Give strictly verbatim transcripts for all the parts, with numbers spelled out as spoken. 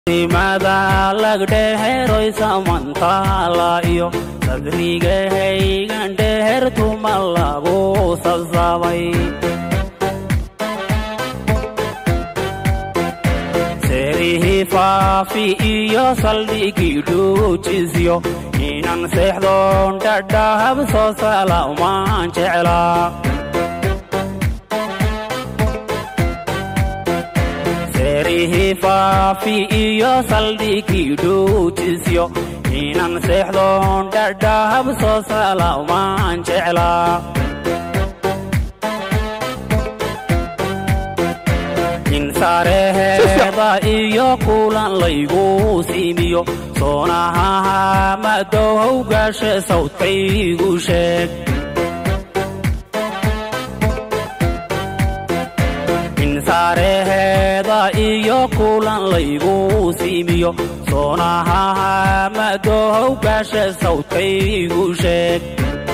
ماذا لقده رويسا من طالعيو تدريجه هيجنده ثم الله سزاوي سريه فافي إيو صلي كيدو تزيو إنن سحدون دردها بصوصلا ومان شعلا سريه فافي إيو صلي كيدو تزيو إنن سحدون دردها بصوصلا ومان شعلا سارهدا iyo kulan laygu siimiyo soonaha madow gashe sawtaygu sheeg in saareheda iyo kulan laygu siimiyo soonaha madow gashe sawtaygu sheeg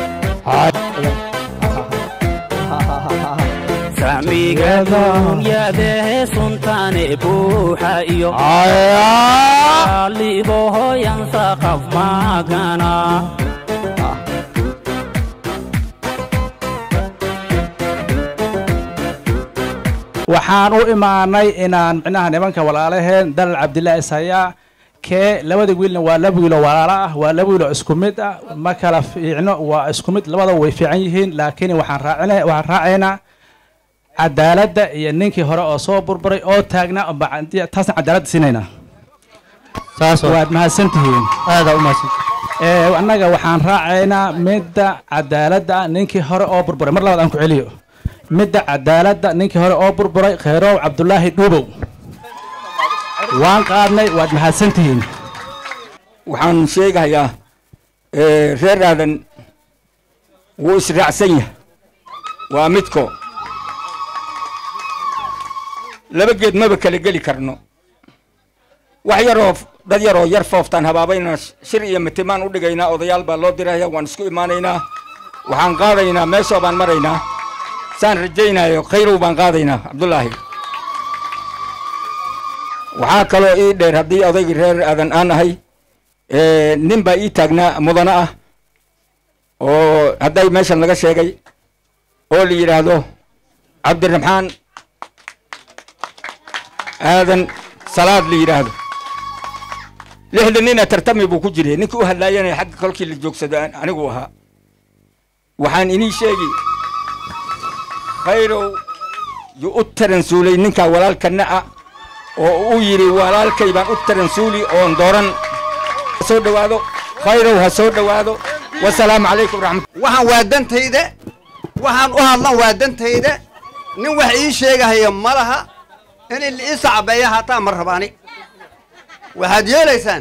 ساميقدون يا ده سلطان بوحا إيو اللي بوهو ينسقف ماغانا waxaan u imaanay inaan micnaha nimanka walaalaheen dal Cabdillah Isaya ke labada wiilna waa laba wiil oo walaalo ah waa laba wiil oo isku mid ah ma kala fiicno waa isku mid labada way fiican yihiin laakiin waxaan raacinay waxaan raacinaa cadaaladda iyo ninkii hore oo soo burburay oo taagna taasna cadaaladda siinayna saas waad mahadsantihiin aad u mahadsantihiin ee annaga waxaan raacaynaa midda cadaaladda ninkii hore oo burburay mar labaad aan ku celiyo midda cadaaladda ninkii hore oo burburay khayrow Cabdullaahi Dhuubow waan qaadnay waad mahadsantihiin waxaan sheegayaa ee reer aadan wuu israacsan yahay waa midko laba geed maba kala geli karno wax yaroo dad yaroo yar fooftaan habaabayna shir iyo mitimaan u dhigaynaa odayaal baa loo diraya waan isku imaanaynaa waxaan qaadaynaa meesha baan maraynaa saan rajaynayo khayrow baan qaadaynaa Cabdullaahi waxaa kaloo ii dheer haddii odaygi reer aadan aan ahay ee nin baa ii taagnaa mudana ah oo hadday meeshan laga sheegay oo la yidhaahdo Cabdiraxmaan aadan salaad la yiraahdo lixdan nin tartami buu ku jiray ninkii u hadlaayay xaq kolkii la joogsado anigu ahaa waxaan inii sheegi khayrow yu u taransuulay ninka walaalkana ah oo uu yiri walaalkay baan u taransuuli oo dooran soo dhawaado khayrow ha soo dhawaado wassalaamu calaykum raxmat waxaan waadantayda waxaan u hadlan waadantayda nin wax ii sheegayo malaha إن اللي إسعى بيها تامر رباني وهاد يليسان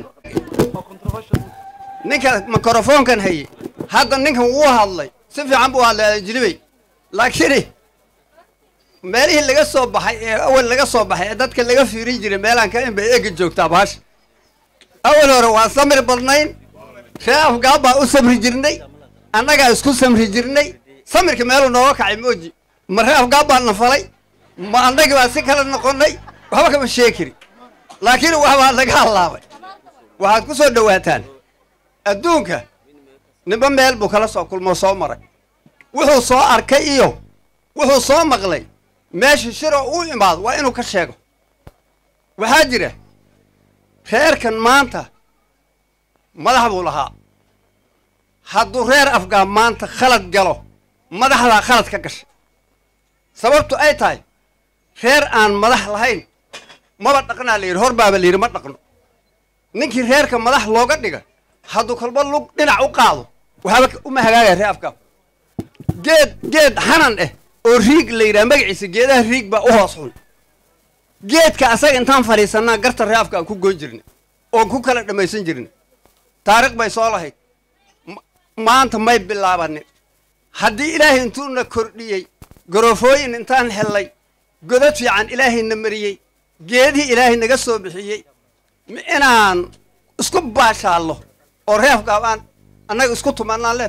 نيكا ميكروفون كان هي هذا نيكا وها الله سفي عم بوها الجلبي لكن مالي اللي قصوا بحي أول اللي قصوا بحي دتك اللي قف في رجلي مالان كان بيجي الجوك تاباش أول هو سمر بالنين شاف قابا أسمر جرني أنا قاعد أسكت سمر جرني سمر كمالو نواك عموجي مرة قابا نفلي ما عندك بس كلا نقولني وهو كم شاكري لكن وهو عندك الله وهاد كسر دواتان الدونك نبى مال بخلاص كل ما صامرك وهو صار كيو وهو صار مغلي ماشي شرع وإمباد وإنه كشاكو وهاجره خير كان مانتا ما لحبوا لها حدو غير أفغان مانتا خلط جلو ما دخل خلط ككش سببته أي تاي خير أن مدح لهين ما بتقنا لير هرب باللير ما تقنا نكير خير كم مدح لوجت نيجا هادو كلب لوج دينا عقاله وهذا أم هجاية رأفك جد جد حنان إيه وريق لير مجلس جد ريق بقى صحون جد كأسا إنتان فريسنا قرت رأفك كو جوجرني أو كو كلا لما يسنجرني تارك بيصالة هيك ما أنت ما يبلا بني هدي إلهي أنتونا كردية غرفوين إنتان هلاي قدرت في عن إلهي النمرية جيده إلهي نقصه بحيي إنان اسكب باشا الله ورهيف قابان أنا اسكتوا معنا لف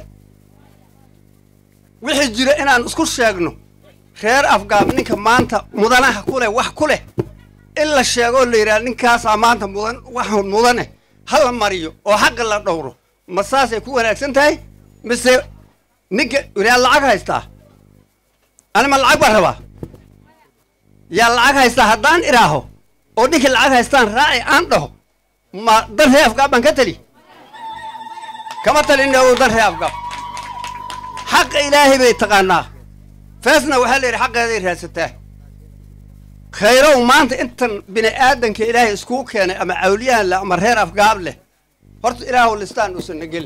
wixii jira inaan isku sheegno reer afgaabninka maanta mudanaha kule wax kule إلا الشيء يقول لي رأي نكاس أمانة مدن واحد مدنه هلا مريو وحق الله دوره مساس يكون أكسنتاي بس نك ولا العق هيستا أنا ما العق بهربا يا العق هيستا هدان إراهو وديك العق هيستان رأي عنده ما در هي أفقاب من كتلي كما تلي إنه در هي أفقاب حق إلهي بيتقنا فاسنا وحلي حق هذه راسته خيره وما أنت أنت بني آدم كإلهي سكوك يعني أما أولياء لا أمر هير أفقاب له هرت إله ولستان وسن قل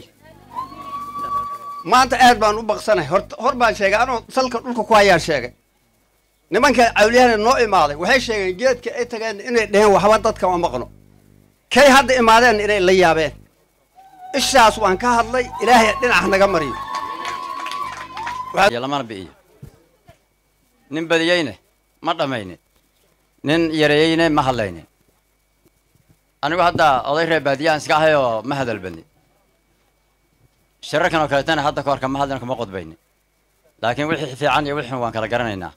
ما أنت قاعد بان وبقصنا هرت هربان شيء أنا سلك لك كوايا شيء نمان كأولياء النوع ماضي وهي شيء جيت كأنت كان إن ده وحوادت كمان مقنع كي هذا إمادين إلى اللي يابين الشاس وان كهذا إلهي لنا إحنا جمرين يلا ما نبي نين بديينه مرة ماينه نين يريينه ما هلاينه أنا وهذا الله يرى بديان سكاهيو ما هذا البني شركنا وكالتنا حتى كور كم هذا كم قد بيني لكن وحي في عني وحي وان كلا قرنينا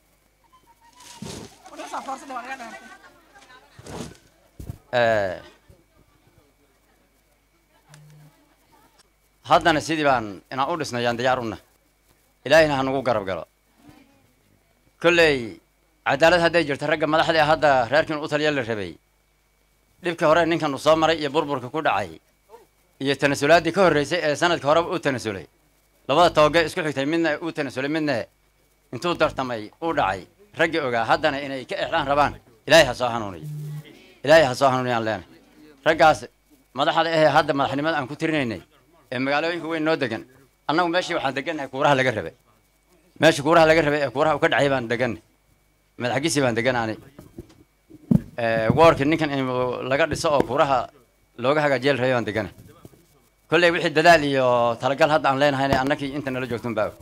آه هذا نسيدي بان إن أقولسنا جان ديارنا إلهنا هنقول قرب قرب كل عدالة هذا يجر ترجع ما لحد هذا رأيكم أوصل يلا ربي لبك هراء إنك نصام مرة يبربر كقول عاي يتناسلات دي كهر سنة كهرب أو تناسلي لو توقع اسكت حتى منا أو تناسلي منا انتو درت ماي أو عاي رجع هذا أنا إني كإعلان ربان إلهي صاحنوني إلهي صاحنوني على لنا رجع ما لحد هذا ما حني ما أنا كتيرني إما قالوا إنك وين نودجن أنا ماشي واحد دجن كورها لقربه ماشي كورها لقربه كورها وكذا عيبان دجن ما الحقيسي بان دجن عني وارك إنك لقد سأو كورها لوجها جيل ريان دجن كل يوم واحد دلالي تلقى هذا عن لين هاي أنك أنت نلجوكتم باو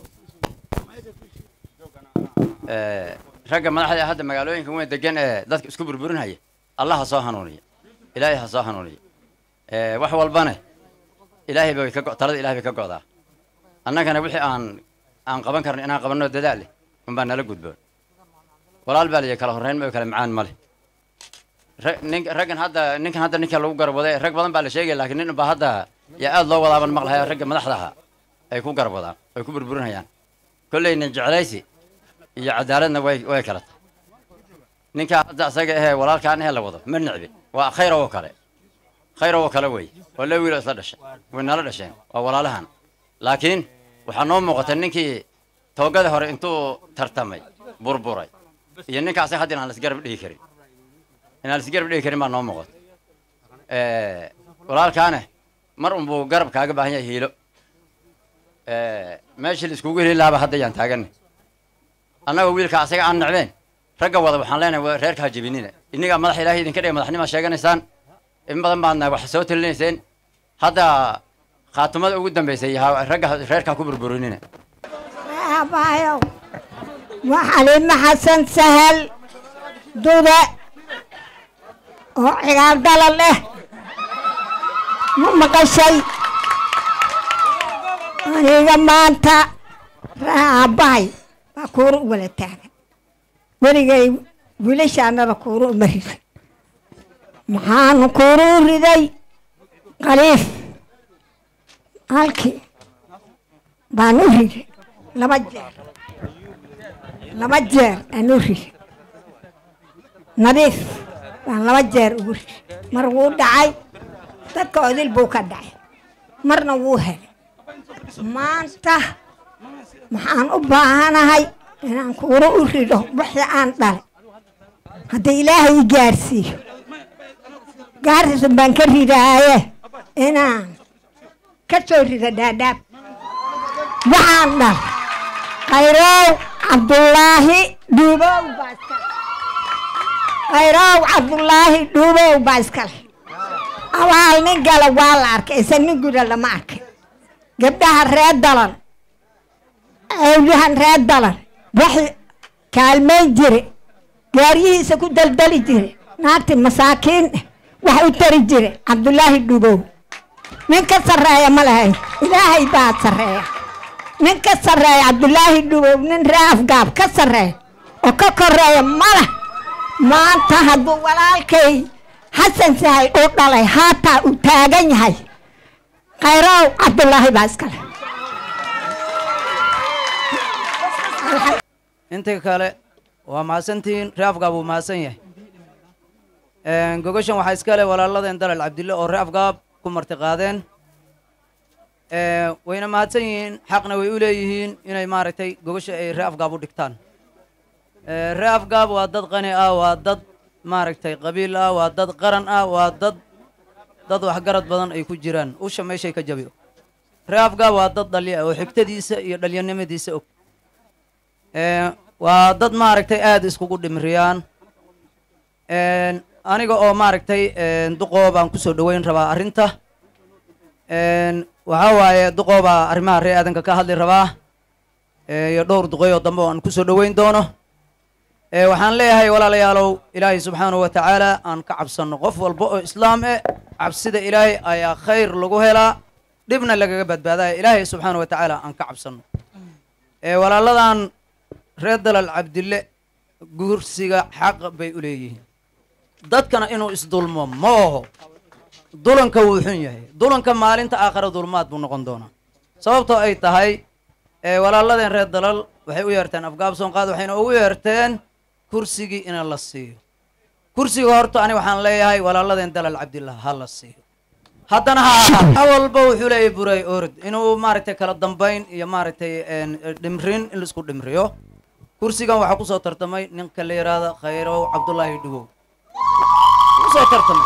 رجع ما لحد هذا ما قالوا إنك وين دجن ذاتك اسكو بربرون هاي الله صاحنوني إلهي صاحنوني وحول البنه إلهي بيك ترى إلهي بيك قاضي أنا كان بحي عن عن قبل كرني أنا قبل نود دلالي من بنا لقود بول ولا البالي كله هرين ما يكلم معان ماله رجع هذا نك هذا نك لو قرب وده رجع بدن بالي شيء لكن إنه بهذا يا الله ولا من مقلها رجع ما لحظها يكون قرب وده يكون بربرون هيان كل إن جعليسي يا عدالنا وي وي كلت نك هذا سجى ولا كان هلا وده من نعبي وخير وكله خير وكله وي ولا ويلا صدش ونلا دشين ولا لهن لكن وحنوم مقتنكي توقد هور انتو ترتمي بربوري ينك عسى حد على سجر بدي كري ان على سجر بدي كري ما نوم مقت اه ولا كان مر بو قرب كاغ باهي هيلو اه ماشي الاسكوغ لا حد يان تاغن انا ويلك عسى aan nacbeen raga wada waxaan leenahay reerka jibinina iniga madax ilaahay idin ka dhigay madaxnimo sheeganaysaan in badan baadna wax soo talinayseen hada خاتمة قدام بيسي رجع رجع كبر برونينا. بايو وحليم حسن سهل دودة وعقاب دلالة ما قشي أنا جمعت رابعي بكور ولا تاني ولا جاي ولا شأن بكور مريض محان كورو ردي قريف halkii baan u riday laba jeer laba jeer aan u riday nadiif baan laba jeer ugu riday mar wuu dhacay dadka odil buu ka dhacay marna wuu helay maanta maxaan u baahanahay inaan kuuro u rido wixii aan dhalay haddii ilaahay i gaarsiiyo gaarsiisan baan ka ridaaye inaan كسر داداب وعندنا خيرو عبد الله دوبو باسكال خيرو عبد الله دوبو باسكال أول نقال والارك إسن نقول لما أرك قبلها الريد دولار أولها الريد دولار وحي كالمين جري جاريه سكو دلدل جري ناتي مساكين وحي تري جري عبد الله دوبو من كسر يا ملاهي إلهي بعد سرية من كسر يا عبد الله دوب من راف قاب كسر وككر يا ملا maanta hadduu walaalkay xasan sahay u dhalay haataa uu taagan yahay khayrow cabdulaahi baa iskale inta kale waa mahadsantihiin reafgaab wuu mahadsan yahay gogashan waxaa iskale walaaladeen dalal cabdille oo reafgaab ku marti qaadeen wayna mahadsan yihiin xaqna way u leeyihiin inay maaragtay gogasha ay reafgaab u dhigtaan reafgaab waa dad qani ah waa dad maaragtay qabiil ah waa dad qaran ah waa dad dad waxgarad badan ay ku jiraan usha meeshay ka jabiyo reafgaab waa dad dhalya oo xigtadiisa iyo dhalyanimadiisa og waa dad maaragtay aada iskugu dhimriyaan aniga oo maaragtay duqoo baan kusoo dhaweyn rabaa arrinta waxaa waaye duqoo baa arrimaha ree aadanka ka hadli rabaa iyo dhowr duqoy oo dambe oo aan kusoo dhaweyn doono waxaan leeyahay walaalayaalow ilaahay subxaanahu wa tacaala aan ka cabsanno qof walba oo islaam eh cabsida ilaahay ayaa khayr lagu helaa dhibna lagaga badbaadaya ilaahay subxaanahu wa tacaala aan ka cabsanno walaaladan reer dalal cabdille gursiga xaq bay u leeyihiin dadkana inuu isdulmo ma oho dulanka wuu xun yahay dulanka maalinta aakhira dulmaad buu noqon doonaa sababtoo ay tahay walaaladeen reer dalal waxay u yeerteen afgaab soonqaad waxayna ugu yeerteen kursigii ina la siiyo kursiga horta ani waxaan leeyahay walaaladeen dalal cabdillah ha la siiyo haddana ha ahaa walba wuxuu leeyahay buray orod inuu maaragtay kala dambayn iyo maaragtay dhimrin in laisku dhimriyo kursigan waxaa kusoo tartamay ninka la yidhaahda khayrow cabdullaahi dhigow kusoo tartamay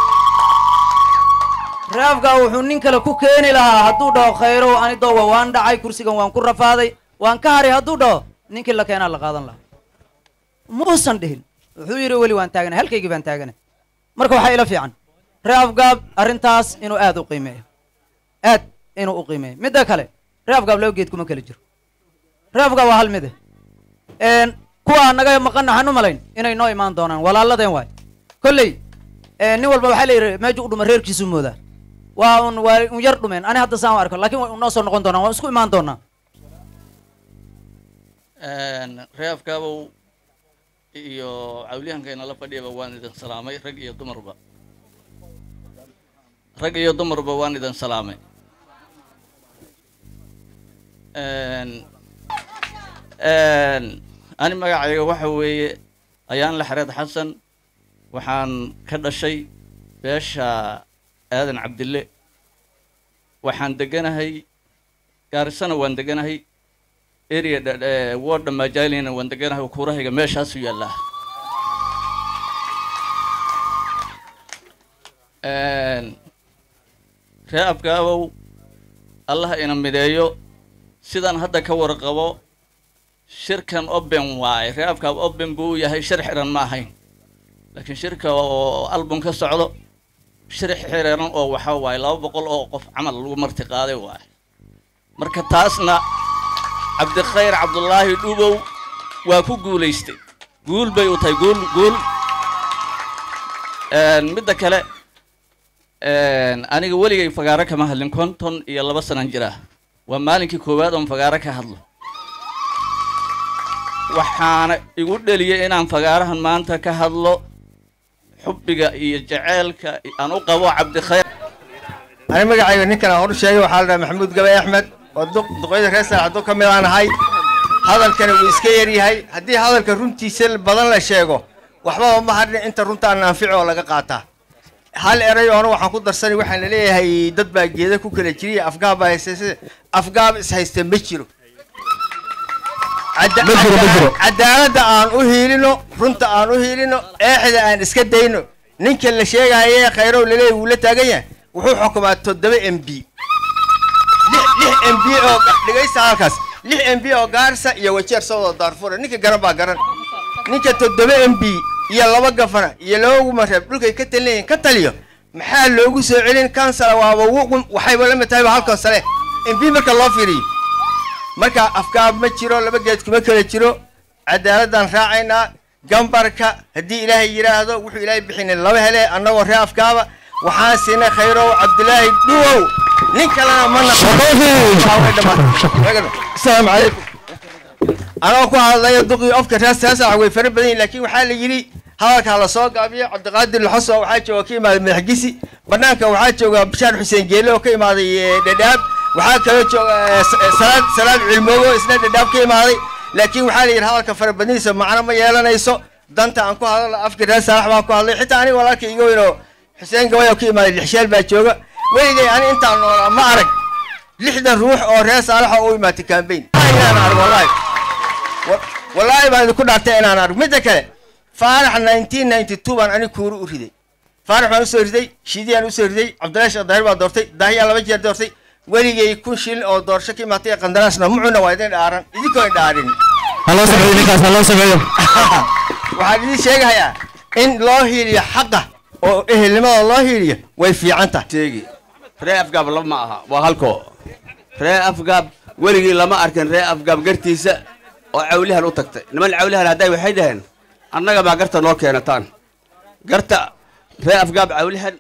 reafgaa wuxuu nin kale ku keeni lahaa hadduu dhaho khayrow ani doowa waan dhacay kursigan waan ku rafaaday waan ka haray hadduu dhaho ninkii la keenaa la qaadan lahaa muusan dhihin wuxuu yidhi weli waan taaganay halkaygii baan taaganay marka waxaa ila fiican reafgaab arrintaas inuu aada u qiimeeyo aad inuu u qiimeeyo midda kale reafgaab laba geed kuma kala jiro reafgaab waa hal mide kuwa naga maqan waxaan u malayn inay noo imaan doonaan walaaladeen waay kolley nin walba waxaa la yidhi meesha u dhuma reerkiisu moodaa waa un waa un yar dhumeen ani hadda saan u arko lakin way noo soo noqon doonaan waan isku imaan doonaa reafgaabow iyo cawliyahankayna la fadhiyaba waan idin salaamay rag iyo dumarba rag iyo dumarba waan idin salaamay ani magacayga waxa weeye ayaan la xareed xasan waxaan ka dhashay beesha aadan cabdille waxaan deganahay gaarisana waan deganahay area warda majaalina waan deganahay kuurahayga meeshaasu yaallaa ree afgaabow allah ina mideeyo sidaan hadda ka warqabo shirkan open waaye ree afgaab open buu yahay shir xiran ma ahayn laakiin shirka oo album ka socdo shir xiran oo waxaa waaye laba boqol oo qof camal lagu marti qaaday waaye marka taasna cabdikhayr cabdullaahi dhubow waa ku guulaystay guul bay u tahay guul guul midda kale aniga weligay fagaaro kama hadlin konton iyo laba sanan jira waa maalinkii koowaad oon fagaaro ka hadlo waxaana igu dheliyay inaan fagaarahan maanta ka hadlo xubbiga iyo jaceylka aan u qabo cabdikhayr ani magacayga ninkan aan hor sheegay waxaa la dhahaa maxamuud gabay axmed oo duq duqeyda reer saaxdo ka mid aan ahay hadalkana wuu iska yar yahay haddii hadalka runtiisa badan la sheego waxba ma hadhin inta runta aan anfici oo laga qaataa hal eray oo waxaan ku darsanay waxaan leeyahay dad baa geeda ku kala jiray afgaab baa haystay afgaab is haystay ma jiro cadaaladda aan u hiilino runta aan u hiilino eexda aan iska dayno ninka la sheegaya khayrow laleeyahay wuu la taagan yahay wuxuu xukumaa toddoba m b lix m b oo dhigaysta halkaas lix m b oo gaarsa iyo wajeer sawda daarfura ninka garan baa garan ninka toddoba m b iyo laba gafana iyo laba gumareeb dhulkay ka talinayiin ka taliyo maxaa loogu soo celin kansala waaba waxayba la mid tahay halkan sare m b marka loo fiiriyo marka afgaab ma jiro laba geed kuma kala jiro cadaaladdan raacaynaa gambarka haddii ilaahay yidhaahdo wuxuu ilaahay bixinay laba hele annagoo ree afgaaba waxaan siinay khayrow cabdilaahi dhuwow nin kalena ma naqasalaamu calaykum anoo ku hadlaya duqii ofka rees heesa way fara badan yihin laakiin waxaa la yidhi hadalka la soo gaabiyo cabdiqaadir laxoso waxaa jooga ka imaaday madaxgisi banaanka waxaa jooga bishaar xuseen geele oo ka imaaday dhadhaab waxaa kaloo jooga salaad salaad cilmoogo isna dhadhaab ka imaaday laakiin waxaa la yidhi hadalka farabadnidiisa macno ma yeelanayso danta aan ku hadalno afka reer saalax baan ku hadlay xitaa aniga walaalka iga weynoo xuseen gabay oo ka imaaday lixsheel baa jooga weligay ani intaan noolaa ma arag lixdan ruux oo reer saalax oo u imaatay campaign inaan arag wallaahi wallaahi baan idinku dhaartay inaan arag midda kale faarax nineteen ninety two baan ani kuuru u riday faarax baan usoo riday shiidiyaan usoo riday cabdillahi sheekh daahir baan doortay daahiyaan laba jeer doortay weligay kun shilin oo doorasho ka imaatay qandaraasna mucuna waa idin dhaaran idinkoo dhaarin haloo sameeyo ninkaas haloo sameeyo waxaan idin sheegahayaa in loo hiiliyo xaqa oo ehelnimada loo hiiliyo way fiican tahay sheegi ree afgaab lama aha waa halko ree afgaab weligii lama arkin ree afgaab gartiisa oo cawlihan u tagtay niman cawlihan hadday waxay dhaheen annaga baa garta noo keenataan garta ree afgaab cawlihan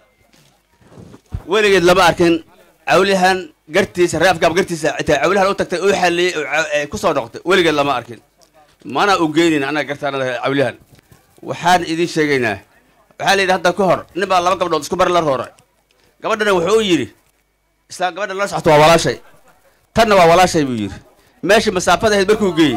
weligeed lama arkin cawlihan gartiisa ree afgaab gartiisa xitaa cawlihan u tagtay u xalliyey ku soo noqotay weligeed lama arkin mana u geynin annaga gartaanada cawlihan waxaan idiin sheegaynaa waxaa la yidhi hadda ka hor nin baa laba gabdhood isku bar la roora gabadhana wuxuu yidhi isla gabadha la socto waa walaashay tanna waa walaashay buu yidhi meeshii masaafada ahayd markuu geeyey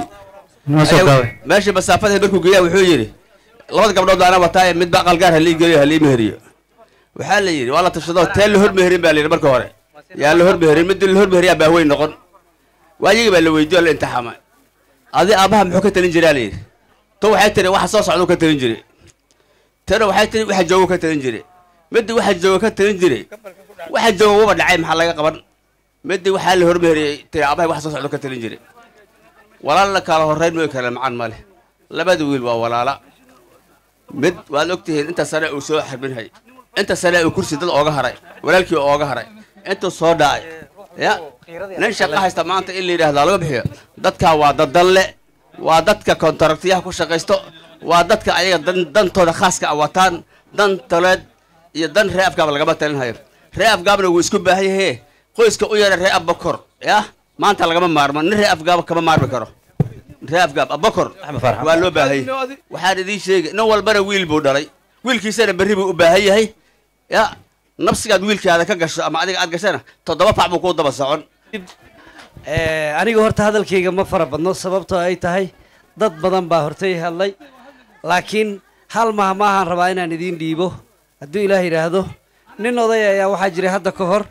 meeshii masaafada ahayd markuu geeyaa wuxuu yidhi labada gabdhood baana wataa mid ba aqal gaar halii geeyo halii meheriyo waxaa la yidhi waa la tashado teen la hormeherin baa la yidhi marka hore yaa la hormeherin midii la hormeheriyaa baa weyn noqon waayigii baa la weydiyo la imtixaama adi aabaha muxuu ka talin jiraa la yidhi to waxay tiri waxa soo socda ka talin jiray tana waxay tiri waxa joogo ka talin jiray midii waxa joogo ka talin jiray waxa joogo waba dhacay maxaa laga qaban midii waxaa la hormeeriyay tiri aabaha waxa soo socda ka talin jiray walaal la kala horeyn way kala macaan male labada wiil waa walaala mid waad ogtihiin inta sare uu soo xarbinhay inta sare uu kursi dad ooga haray walaalkii ooga haray inta soo dhacay ya nin shaqo haysta maanta in la yiraahdo laga bixiyo dadka waa dad dalle waa dadka kontraktiyaha ku shaqaysto waa dadka ayaga dantooda khaaska ah wataan dan taleed iyo dan ree afgaab lagama talin hayo ree afgaabna wuu isku baahan yahay qoyska u yara ree abakor ya maanta lagama maarmo nin ree afgaab kama maarmi karo ree afgaab abakor waa loo baahan yahay waxaan idiin sheegay nin walbana wiil buu dhalay wiilkiisana berri buu u baahan yahay ya nafsigaad wiilkaada ka gasho ama adiga aad gashana toddoba fac buu kuu daba socon aniga horta hadalkayga ma fara badno sababtoo ay tahay dad badan baa hortay hadlay laakiin hal maha maahaan rabaa inaan idiin dhiibo hadduu ilaah yidhaahdo nin oday ayaa waxaa jiray hadda ka hor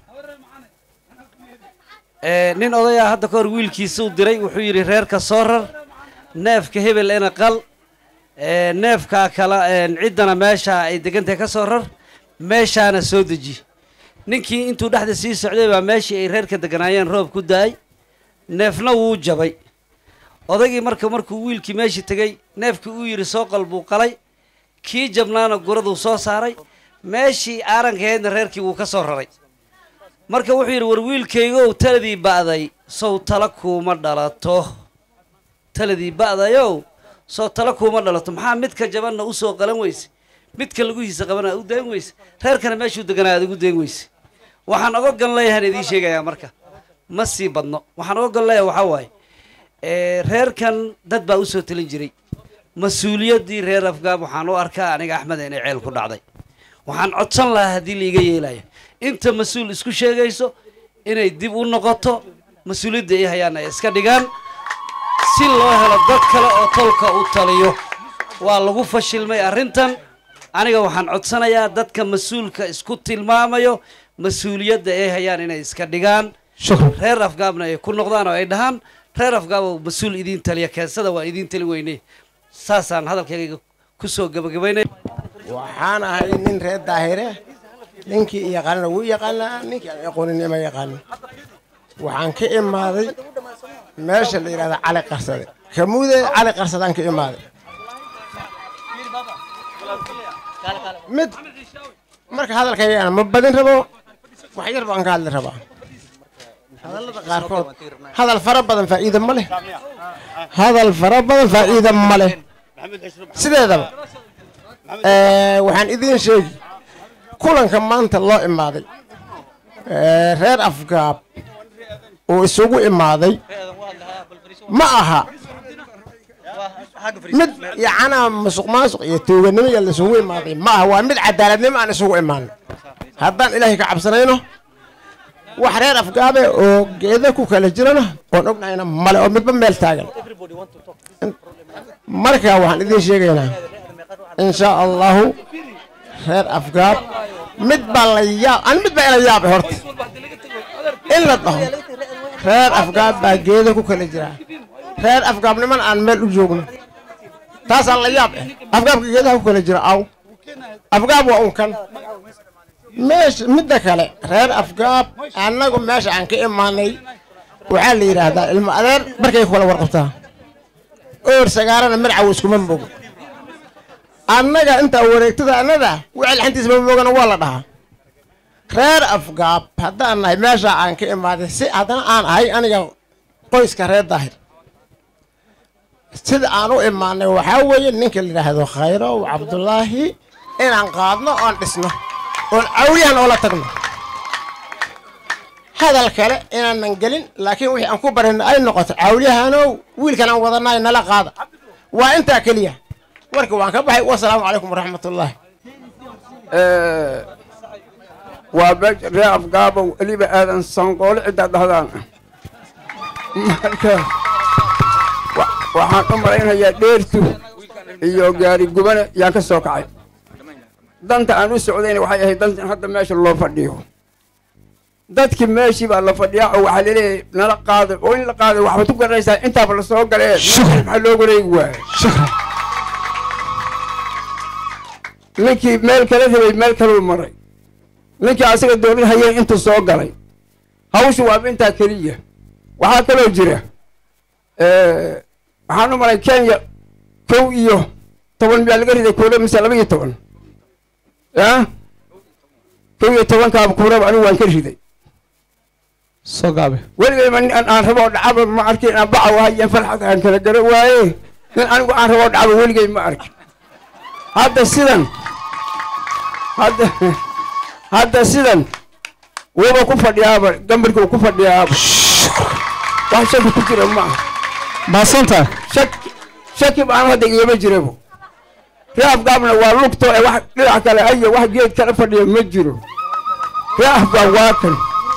nin odayaa hadda ka hor wiilkiisa u diray wuxuu yidhi reerka soo rar neefka hebel ena qal neefkaa kala ciddana meesha ay degantahay ka soo rar meeshaana soo deji ninkii intuu dhexda sii socday baa meeshii ay reerka deganaayeen roob ku da-ay neefna wuu jabay odaygii marka markuu wiilkii meeshii tegey neefkii uu yidhi soo qal buu qalay kii jabnaana guraduu soo saaray meeshii aarankaheedna reerkii wuu ka soo raray marka wuxuu yidhi war wiilkaygow taladii ba'day sow tala kuuma dhalato taladii ba'dayow sow tala kuuma dhalato maxaa midka jabanna u soo qalan weyse midka laguhiisa qabana u dayn weyse reerkana meeshuu deganaa aad ugu dayn weyse waxaan oga gan leeyahan idiin sheegayaa marka ma sii badno waxaan oga gan leeyahay waxaa waaye reerkan dad baa usoo talin jiray mas-uuliyaddii reer afgaab waxaan u arkaa aniga axmed inay ceel ku dhacday waxaan codsan lahaa haddii laiga yeelayo inta mas-uul isku sheegayso inay dib u noqoto mas-uuliyadda ay hayaan ay iska dhigaan si loo helo dad kale oo tolka u taliyo waa lagu fashilmay arrintan aniga waxaan codsanayaa dadka mas-uulka isku tilmaamayo mas-uuliyadda ay hayaan inay iska dhigaan reer afgaabna ay ku noqdaan oo ay dhahaan reer afgaab oo mas-uul idiin taliya keensada waa idiin tali weynay saasaan hadalkayga ku soo gabagabaynay waxaan ahay nin reer daahire ninkii yaqaanana wuu yaqaanaa ninkii aan aqoonin ima yaqaanin waxaan ka imaaday meesha la yidhahda cali qarsade kamuude cali qarsadaan ka imaaday mid marka hadalkayagana ma badin rabo wax yar baan ka hadli rabaa hadallada qaarkood hadal fara badan faa'iida ma leh hadal fara badan faa'iida ma leh sideedaba waxaan idiin sheegi kulanka maanta loo imaaday reer afgaab oo isugu imaaday ma aha mid yacana musuq maasuq iyo tuuganimo iyo laisugu imaaday ma aha waa mid cadaaladnimo aan isugu imaano haddaan ilaahay ka cabsanayno wax reer afgaabe oo geeda ku kala jirana oon ognahayna male oo midba meel taagan marka waxaan idiin sheegaynaa insha allahu reer afgaab mid baa la yaab an mid baa ila yaabay horta in la dhaho reer afgaab baa geeda ku kala jira reer afgaab niman aan meel u joogno taasaan la yaab eh afgaabka geedaha ku kala jira aw afgaab waa unkan meesha midda kale reer afgaab annagu meesha aan ka imaanay waxaa la yidhaahdaa ilmo adeer barkay kula warqabtaa oor sagaarana marcaw iskuma mogo annaga intaa wareegtada annada wixii laxantiisa ma moogana waa la dhahaa reer afgaab haddaan nahay meesha aan ka imaaday si haddana aan ahay aniga qoyska reer daahir sida aan u imaanay waxaa weeye ninka la yidhaahdo khayrow cabdullaahi inaan qaadno oon dhisno oon cawliyahan oola tagno hadal kale inaanan gelin laakiin wixii aan ku barino ay noqoto cawliyahanow wiilkan aan wadanaay nala qaada waa intaa keliya warka waan ka baxay wasalaamu calaykum waraxmatullaahi waa beej reer afgaabow eliba aadan sanqoole ciddaa dhahdaan marka waxaan u malaynayaa dheertu iyo gaari gubane yaan ka soo kacay danta aan u socdayna waxay ahayd dantan hadda meesha loo fadhiyo dadkii meeshii baa la fadhiyaa oo waxaa laleeyahay nala qaaday oo in la qaaday waxbaad ku garanaysaa intaaba la soo galee maxaa loo wareegi waaya ninkii meel kala rabay meel kaluu maray ninkii asaga dowlad hayeen intuu soo galay hawshu waaba intaa keliya waxaa kaloo jira waxaan u maray kenya kow iyo toban miyaa laga riday kuura mise laba iyo toban ya kow iyo tobankaaba kuuraba anigu waan ka riday soo gaabe weligay ma nin aan rabo dhacaba ma arkin inaan bacaw ahayen farxad aan kala gara waaye nin anigu aan rabo dhacaba weligay ma arkin hadda sidan hadda hadda sidan wuuba ku fadhiyaaba gambarka uu ku fadhiyaaba wax shaki ku jira ma aha maasanta shaki shaki baan hadda igama jirabo reer afgaabna waa lugto ee wax dhinac kale ayo wax geed kala fadhiya ma jiro reer afgaab waa kan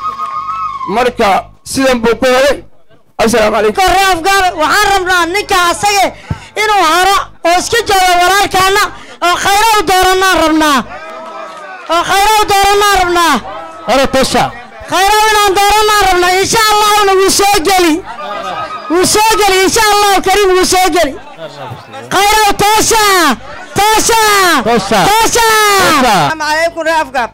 marka sidan buu ku helay assalaamu calaykum reer afgaab waxaan rabnaa ninka asaga inuu haro oo iska joogo walaalkaana oo khayro u dooranaan rabnaa oo khayro u dooranaan rabnaa hore tosha khayro inaan dooranaan rabnaa insha allahna wuu soo geli wuu soo geli insha allahu kariim wuu soo geli khayro tosha tosha tosha tosha السلام عليكم رافقاب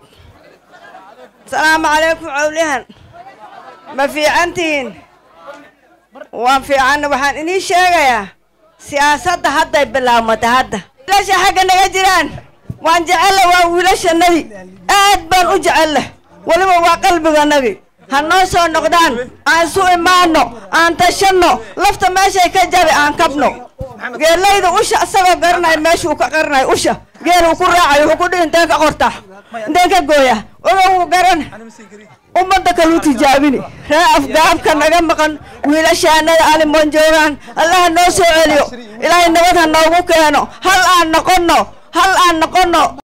السلام عليكم عوليهن ما في عنتين وفي عنا وحن إني شاقيا سياسة هدا بالله متهدا ليش حاجة نجيران وان جعله وولش النبي أدبر وجعله ولما وقلبه النبي هنوسو نقدان عن سوء مانو عن تشنو لفت ماشي كجري عن كبنو قال لي إذا وش أسبب قرنا ماشي وكقرنا وش قال وكل راعي وكل إنتك قرطة إنتك قوية ولو قرن ummadda kaluu tijaabini ree afgaab ka naga maqan wiilashaanada alimoon joogaan allaha noo soo celiyo ilaahay nabad ha noogu keeno hal aan noqonno hal aan noqonno